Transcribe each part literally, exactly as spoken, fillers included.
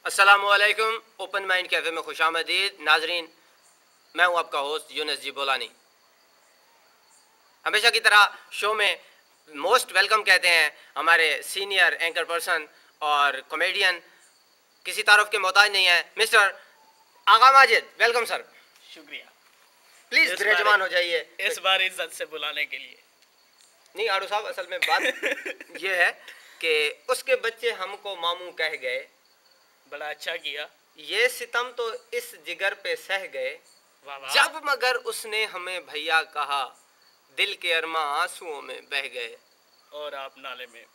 अस्सलामुअलैकुम। Open mind cafe में खुशामदीद। नाजरीन, मैं हूं आपका होस्ट यूनुस जी बोलानी। हमेशा की तरह शो में मोस्ट वेलकम कहते हैं हमारे सीनियर एंकर पर्सन और कॉमेडियन, किसी तारुफ के मोहताज नहीं है, mister Agha Majid. Welcome sir. शुक्रिया। प्लीज़ विराजमान हो जाइए। इस बार इज्जत से बुलाने के लिए। नहीं आड़ू साहब, असल में बात यह है कि उसके बच्चे हमको मामू कह गए। बड़ा अच्छा किया। ये सितम तो इस जिगर पे सह गए, जब मगर उसने हमें भैया कहा, दिल के अरमा आंसुओं में बह गए और आप नाले में।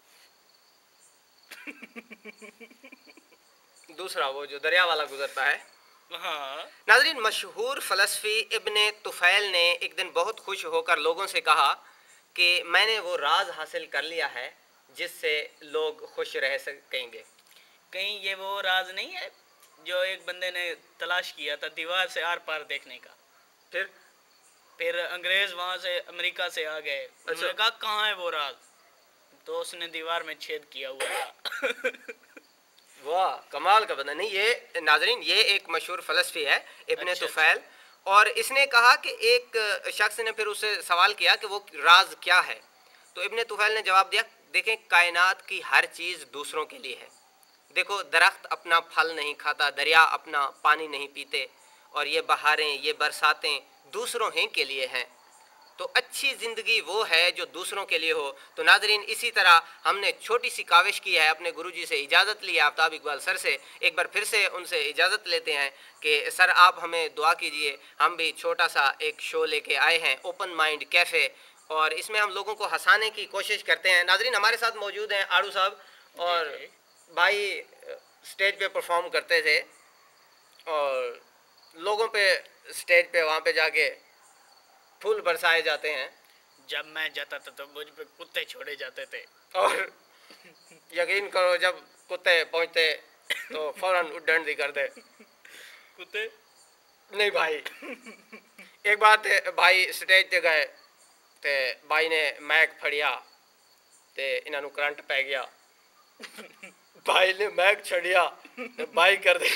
दूसरा वो जो दरिया वाला गुजरता है। हाँ। नाज़रीन, मशहूर फलसफी इब्ने तुफैल ने एक दिन बहुत खुश होकर लोगों से कहा कि मैंने वो राज हासिल कर लिया है जिससे लोग खुश रह सकेंगे। कहीं ये वो राज नहीं है जो एक बंदे ने तलाश किया था दीवार से आर पार देखने का? फिर फिर अंग्रेज वहां से अमेरिका से आ गए। अच्छा। उन्होंने कहा कहाँ है वो राज, तो उसने दीवार में छेद किया हुआ था। वाह, कमाल का बंदा। नहीं, ये नाजरीन ये एक मशहूर फलसफी है इब्ने अच्छा, तुफैल। और इसने कहा कि एक शख्स ने फिर उससे सवाल किया कि वो राज क्या है, तो इब्ने तुफैल ने जवाब दिया, देखें, कायनात की हर चीज़ दूसरों के लिए है। देखो, दरख्त अपना फल नहीं खाता, दरिया अपना पानी नहीं पीते, और ये बहारें, ये बरसातें दूसरों हैं के लिए हैं। तो अच्छी ज़िंदगी वो है जो दूसरों के लिए हो। तो नाजरीन, इसी तरह हमने छोटी सी काविश की है, अपने गुरुजी से इजाज़त ली है, आफ्ताब इकबाल सर से। एक बार फिर से उनसे इजाज़त लेते हैं कि सर आप हमें दुआ कीजिए। हम भी छोटा सा एक शो लेके आए हैं, ओपन माइंड कैफ़े, और इसमें हम लोगों को हंसाने की कोशिश करते हैं। नाजरीन, हमारे साथ मौजूद हैं आड़ू साहब, और भाई स्टेज पे परफॉर्म करते थे और लोगों पे स्टेज पे वहाँ पे जाके फूल बरसाए जाते हैं। जब मैं जाता था तो मुझ पे कुत्ते छोड़े जाते थे, और यकीन करो, जब कुत्ते पहुँचते तो फौरन उड्डण दी कर दे। कुत्ते नहीं भाई, एक बार ते भाई स्टेज ते गए ते भाई ने मैक फड़िया ते इन्हों करंट पै गया। भाई ने मैक छड़िया ते भाई कर दे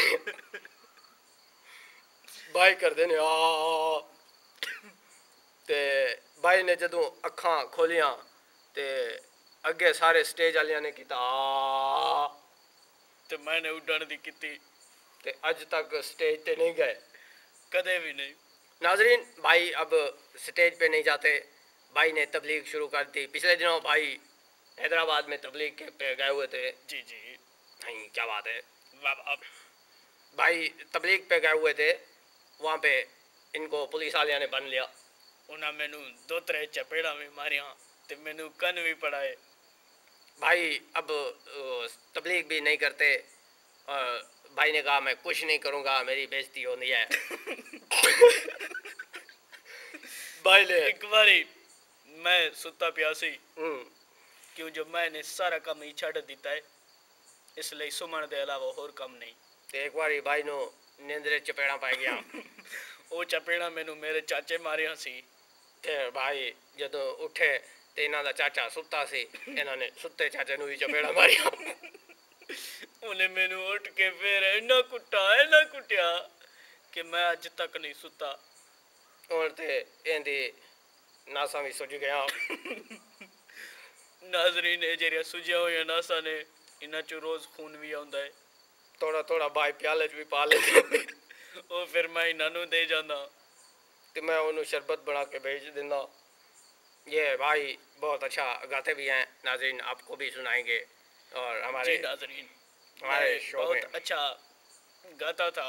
भाई कर देने आ ते भाई ने जदों अखां खोलियां ते अगे सारे स्टेज वालियां ने किता आ, तो मैंने उड़न दी की ते अज तक स्टेज पे नहीं गए, कदे भी नहीं। नाजरीन, भाई अब स्टेज पे नहीं जाते। भाई ने तबलीग शुरू कर दी। पिछले दिनों भाई हैदराबाद में तबलीग के पे गए हुए थे। जी जी, नहीं, क्या बात है। अब भाई तबलीग पे गए हुए थे, वहाँ पे इनको पुलिस वालिया ने बन लिया। उन्हें मैनू दो त्रै चपेड़ा भी मारिया ते मैनू कन भी पड़ाए। भाई अब तबलीग भी नहीं करते, और भाई ने कहा मैं कुछ नहीं करूँगा, मेरी बेइज्जती होनी है। भाई ने एक बारी मैं सुता प्यासी क्यों जो मैंने सारा काम ही छड़ दिता है, इसलिए सुमन के अलावा और काम नहीं। तो एक बारी भाई नो नींदरे चपेड़ा पाई गया। वो चपेड़ा मैनू मेरे चाचे मारिया सी। फिर भाई जो उठे तो इन्हों का चाचा सुता सी, इन्होंने सुते चाचे नू भी चपेड़ा मारिया। उन्हें मैनू उठ के फिर इन्ना कुटा इन्ना कुटिया कि मैं अज तक नहीं सुता। और ते इंदी नासा भी सुज गया। नाजरीन, ये जेरिया सुजिया हुई नासा ने इन्ना चो रोज खून भी आंदा है। थोड़ा थोड़ा भाई प्याले च भी पा लेते। वो फिर मैं इन्हों दे जाना तो मैं उन्होंने शरबत बना के भेज देना। ये भाई बहुत अच्छा गाते भी हैं, नाजरीन आपको भी सुनाएंगे। और हमारे नाजरीन हमारे शो बहुत में अच्छा गाता था।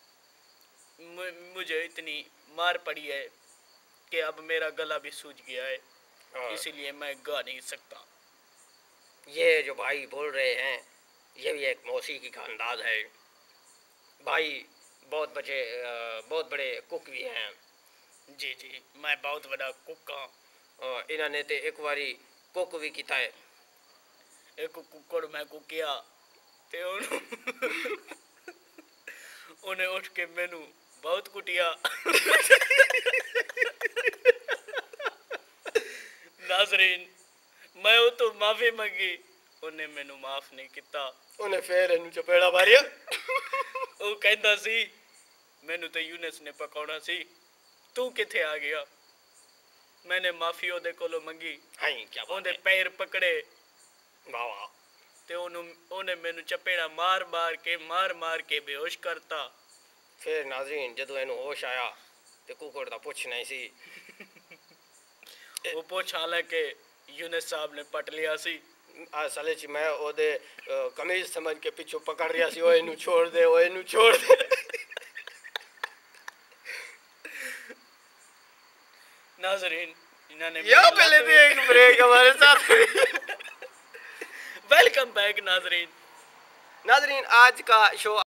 मुझे इतनी मार पड़ी है कि अब मेरा गला भी सूज गया है, इसीलिए मैं गा नहीं सकता। ये जो भाई बोल रहे हैं ये भी एक मौसीकी का अंदाज है। भाई बहुत बड़े बहुत बड़े कुक भी हैं। जी जी, मैं बहुत बड़ा कुक हाँ। इन्होंने तो एक बारी कुक भी किया है। एक कुकड़ मैं कुकिया ते उन्हें उठ के मैनू बहुत कुटिया। नाजरीन, मैं वो तो माफी मंगी ਉਹਨੇ ਮੈਨੂੰ ਮਾਫ ਨਹੀਂ ਕੀਤਾ। ਉਹਨੇ ਫੇਰ ਇਹਨੂੰ ਚਪੇੜਾ ਮਾਰਿਆ। ਉਹ ਕਹਿੰਦਾ ਸੀ ਮੈਨੂੰ ਤੇ ਯੂਨਸ ਨੇ ਪਕਾਉਣਾ ਸੀ, ਤੂੰ ਕਿੱਥੇ ਆ ਗਿਆ। मैंने माफी ਉਹਦੇ ਕੋਲੋਂ ਮੰਗੀ। ਹਾਂ ਕੀ ਬਾਤ ਉਹਦੇ ਪੈਰ ਪਕੜੇ। ਵਾਹ ਵਾਹ। ਤੇ ਉਹਨੂੰ ਉਹਨੇ ਮੈਨੂੰ ਚਪੇੜਾ ਮਾਰ ਮਾਰ ਕੇ ਮਾਰ ਮਾਰ ਕੇ ਬੇਹੋਸ਼ ਕਰਤਾ। ਫਿਰ ਨਾਜ਼ਰੀਨ ਜਦੋਂ ਇਹਨੂੰ ਹੋਸ਼ ਆਇਆ ਤੇ ਕੁੱਕੜ ਦਾ ਪੁੱਛ ਨਹੀਂ ਸੀ। ਉਹ ਪੁੱਛ ਹਾਲਾਂਕਿ ਯੂਨਸ ਸਾਹਿਬ ਨੇ ਪਟ ਲਿਆ ਸੀ। ਅਸਲ 'ਚ ਮੈਂ ਉਹਦੇ ਕਮੀਜ਼ ਸਮਝ ਕੇ ਪਿੱਛੋਂ ਪਕੜ ਰਿਹਾ ਸੀ, ਉਹ ਇਹਨੂੰ ਛੋੜ ਦੇ, ਉਹ ਇਹਨੂੰ ਛੋੜ ਦੇ। नाजरीन इन्होंने या पहले भी एक ब्रेक हमारे साथ। वेलकम बैक नाजरीन। नाजरीन आज का शो